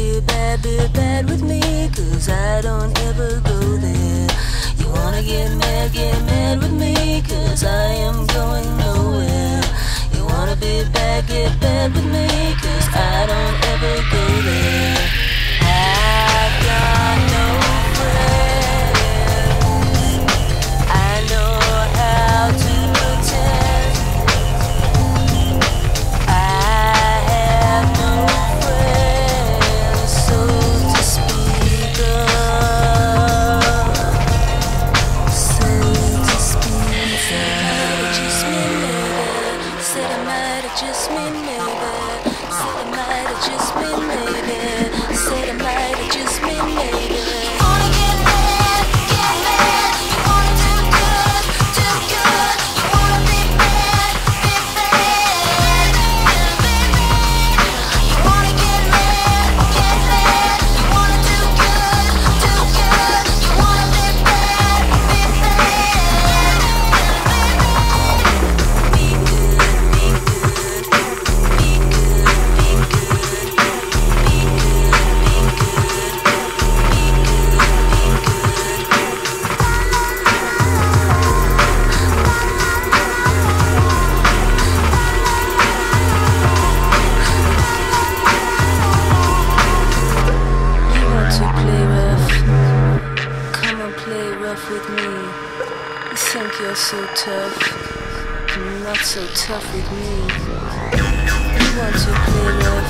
be bad with me, cause I don't ever go there. You wanna get mad with me, cause I am going nowhere. You wanna be bad, get bad with me, cause I don't ever go there. I've got no friends, I know how to pretend. I have no friends, so to speak of, so to speak of. Just me, maybe. Said I might have just me, maybe. Said I might have just me, maybe. Said I might have just me, maybe. Wanna get mad, you wanna do good, you wanna be bad, you wanna get mad, you wanna do good, you wanna be bad, be good, be good, be good, be good, be good, be You want to play rough? Come and play rough with me. You think you're so tough? You're not so tough with me. You want to play rough?